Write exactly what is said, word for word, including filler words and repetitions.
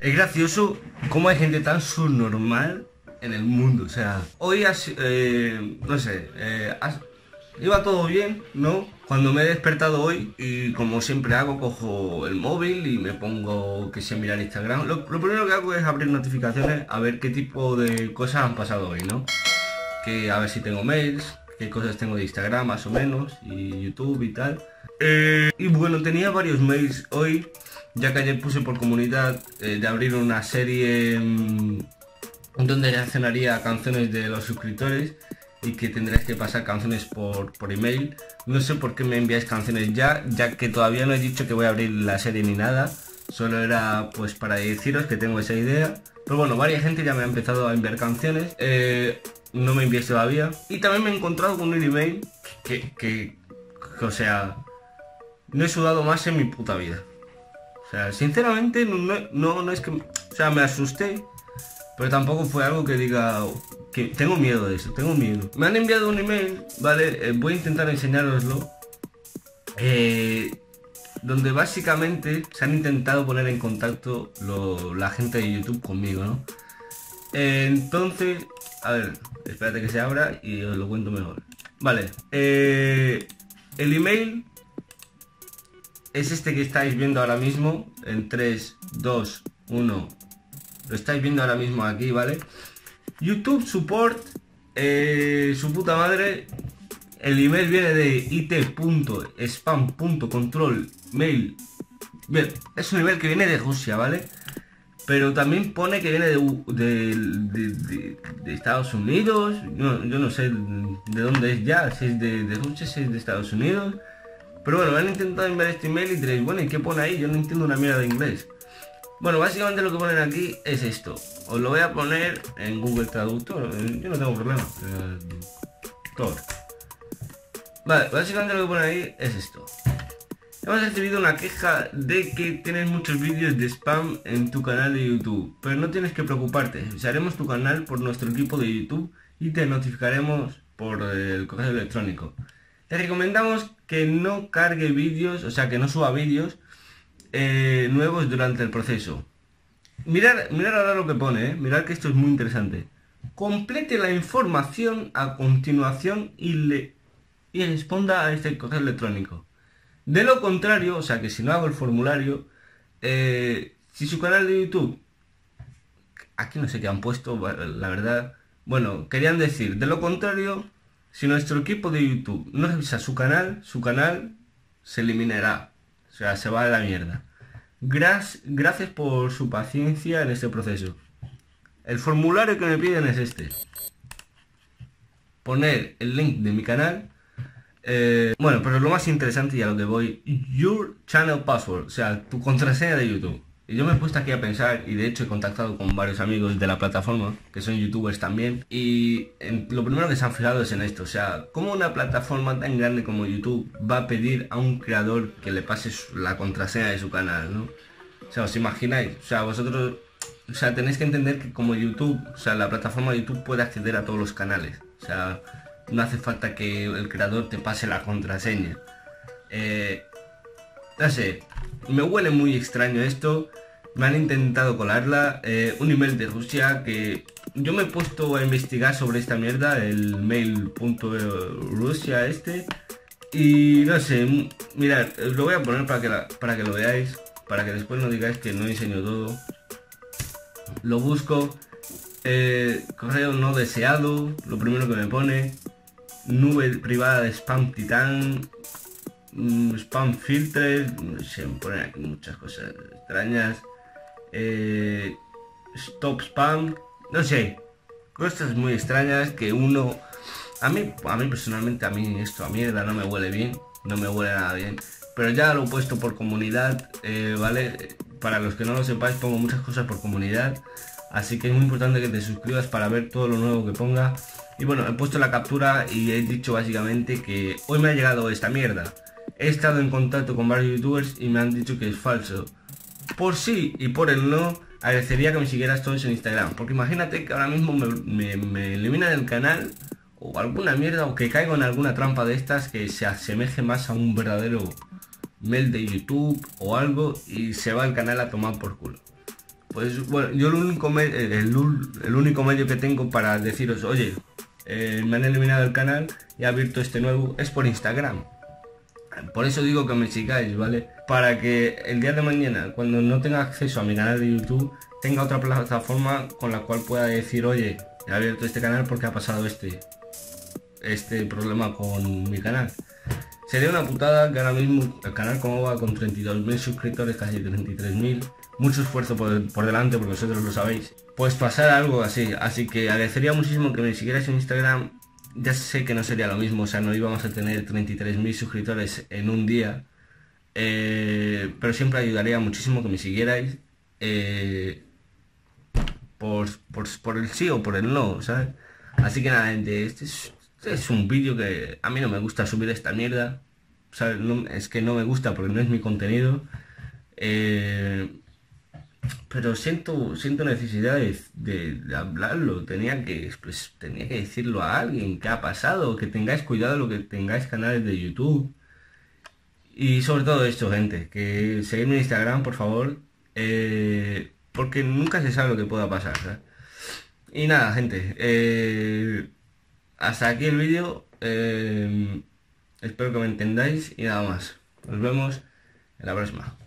Es gracioso cómo hay gente tan subnormal en el mundo. O sea, hoy, has, eh, no sé, eh, has, iba todo bien, ¿no? Cuando me he despertado hoy y como siempre hago, cojo el móvil y me pongo que sé mirar Instagram. Lo, lo primero que hago es abrir notificaciones a ver qué tipo de cosas han pasado hoy, ¿no? Que a ver si tengo mails, qué cosas tengo de Instagram más o menos, y YouTube y tal. Eh, y bueno, tenía varios mails hoy, ya que ayer puse por comunidad eh, de abrir una serie mmm, donde reaccionaría canciones de los suscriptores y que tendréis que pasar canciones por, por email. No sé por qué me enviáis canciones ya, ya que todavía no he dicho que voy a abrir la serie ni nada. Solo era pues para deciros que tengo esa idea. Pero bueno, varias gente ya me ha empezado a enviar canciones. Eh, no me enviéis todavía. Y también me he encontrado con un email que, que, que, o sea, no he sudado más en mi puta vida. O sea, sinceramente, no, no, no es que... O sea, me asusté, pero tampoco fue algo que diga... que tengo miedo de eso, tengo miedo. Me han enviado un email, ¿vale? Eh, voy a intentar enseñároslo. Eh, donde básicamente se han intentado poner en contacto lo, la gente de YouTube conmigo, ¿no? Eh, entonces, a ver, espérate que se abra y os lo cuento mejor. Vale, eh, el email es este que estáis viendo ahora mismo, en tres, dos, uno, lo estáis viendo ahora mismo aquí, ¿vale? YouTube Support, eh, su puta madre, el email viene de it punto spam punto control mail. Bien, es un email que viene de Rusia, ¿vale? Pero también pone que viene de, de, de, de, de Estados Unidos. Yo, yo no sé de dónde es ya, si es de, de Rusia, si es de Estados Unidos. Pero bueno, me han intentado enviar este email y diréis, bueno, ¿y qué pone ahí? Yo no entiendo una mierda de inglés. Bueno, básicamente lo que ponen aquí es esto. Os lo voy a poner en Google Traductor. Yo no tengo problema. Todo. Vale, básicamente lo que ponen ahí es esto. Hemos recibido una queja de que tienes muchos vídeos de spam en tu canal de YouTube. Pero no tienes que preocuparte. Usaremos tu canal por nuestro equipo de YouTube y te notificaremos por el correo electrónico. Te recomendamos que no cargue vídeos, o sea, que no suba vídeos eh, nuevos durante el proceso. Mirad, mirad ahora lo que pone, ¿eh? Mirad que esto es muy interesante. Complete la información a continuación y, le, y responda a este correo electrónico. De lo contrario, o sea, que si no hago el formulario, eh, si su canal de YouTube, aquí no sé qué han puesto, la verdad, bueno, querían decir, de lo contrario... Si nuestro equipo de YouTube no revisa su canal, su canal se eliminará. O sea, se va a la mierda. Gras, gracias por su paciencia en este proceso. El formulario que me piden es este. Poner el link de mi canal. Eh, bueno, pero lo más interesante y a lo que voy. Your channel password. O sea, tu contraseña de YouTube. Y yo me he puesto aquí a pensar, y de hecho he contactado con varios amigos de la plataforma, que son youtubers también, y en, lo primero que se han fijado es en esto, o sea, ¿cómo una plataforma tan grande como YouTube va a pedir a un creador que le pase su, la contraseña de su canal, ¿no? O sea, ¿os imagináis? O sea, vosotros, o sea, tenéis que entender que como YouTube, o sea, la plataforma de YouTube puede acceder a todos los canales, o sea, no hace falta que el creador te pase la contraseña. Eh, no sé, me huele muy extraño esto. Me han intentado colarla, eh, un email de Rusia que yo me he puesto a investigar sobre esta mierda, el mail.rusia este, y no sé, mirad, os lo voy a poner para que, la, para que lo veáis, para que después no digáis que no enseño todo. Lo busco, eh, correo no deseado, lo primero que me pone, nube privada de spam titán, spam filter, no sé, me ponen aquí muchas cosas extrañas. Eh, stop spam, no sé, cosas muy extrañas que uno, a mí, a mí personalmente, a mí esto a mierda no me huele bien, no me huele nada bien, pero ya lo he puesto por comunidad, eh, vale, para los que no lo sepáis pongo muchas cosas por comunidad, así que es muy importante que te suscribas para ver todo lo nuevo que ponga. Y bueno, he puesto la captura y he dicho básicamente que hoy me ha llegado esta mierda. He estado en contacto con varios youtubers y me han dicho que es falso. Por sí y por el no, agradecería que me siguieras todos en Instagram. Porque imagínate que ahora mismo me, me, me eliminan el canal o alguna mierda, o que caigo en alguna trampa de estas que se asemeje más a un verdadero mail de YouTube o algo y se va el canal a tomar por culo. Pues bueno, yo el único, me el, el único medio que tengo para deciros, oye, eh, me han eliminado el canal y ha abierto este nuevo, es por Instagram. Por eso digo que me sigáis, ¿vale? Para que el día de mañana, cuando no tenga acceso a mi canal de YouTube, tenga otra plataforma con la cual pueda decir, oye, he abierto este canal porque ha pasado este, este problema con mi canal. Sería una putada que ahora mismo el canal, como va con treinta y dos mil suscriptores, casi treinta y tres mil, mucho esfuerzo por, por delante, porque vosotros lo sabéis, pues pasar algo así. Así que agradecería muchísimo que me siguierais en Instagram. Ya sé que no sería lo mismo, o sea, no íbamos a tener treinta y tres mil suscriptores en un día, eh, pero siempre ayudaría muchísimo que me siguierais, eh, por, por, por el sí o por el no, ¿sabes? Así que nada, gente, este es, este es un vídeo que a mí no me gusta subir esta mierda, ¿sabes? No, es que no me gusta porque no es mi contenido, eh, pero siento, siento necesidad de, de- de hablarlo, tenía que, pues, tenía que decirlo a alguien, qué ha pasado, que tengáis cuidado lo que tengáis canales de YouTube. Y sobre todo esto, gente, que seguidme en Instagram, por favor, eh, porque nunca se sabe lo que pueda pasar, ¿sabes? Y nada, gente, eh, hasta aquí el vídeo, eh, espero que me entendáis y nada más. Nos vemos en la próxima.